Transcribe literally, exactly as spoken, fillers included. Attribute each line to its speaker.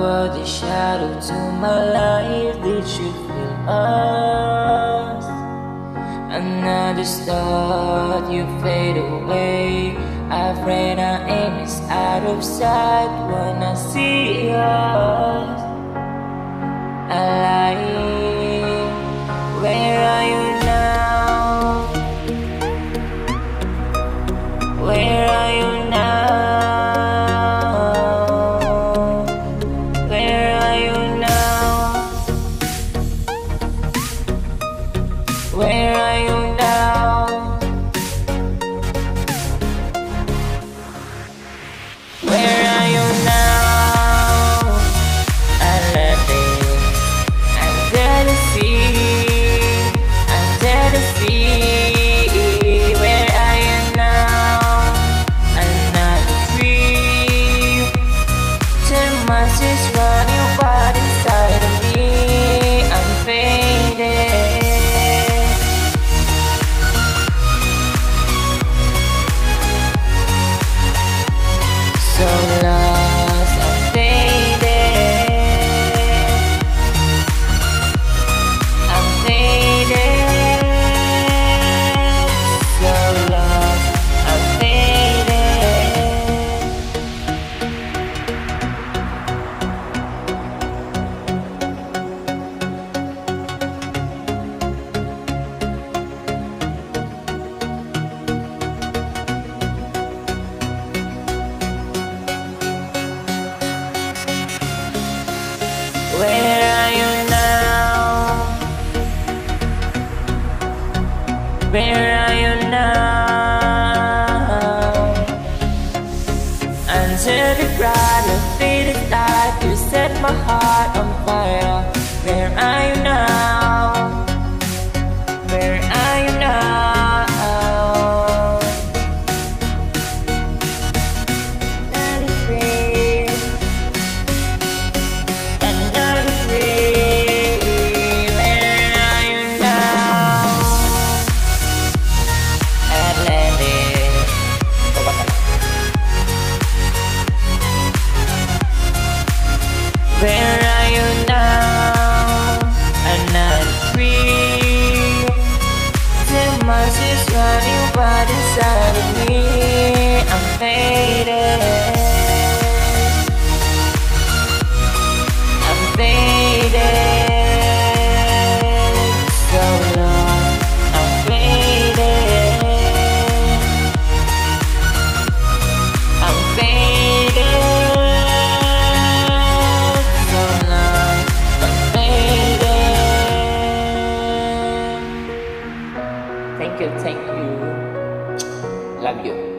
Speaker 1: were the shadow to my life. Did you feel us? Another star, you fade away. Afraid our aim is out of sight. When I see us alive, where are you now? Where are you now? Where are you now? Where are you now? Where are you now? I left it under the sea, under the sea. Where are you now? Another dream. Ten months is running wild inside of me. I'm faded. So lost, I'm faded. I'm faded. So lost, I'm faded. Where are you now? Where are you now? Under the ground, the faded light, you set my heart on fire. Where are you now? Where are you now? Not afraid. Where are you now? Another tree. Ten months is running wild inside of me. I'm faded. I'm faded. So long. I'm faded. I'm faded. Thank you, thank you. Love you.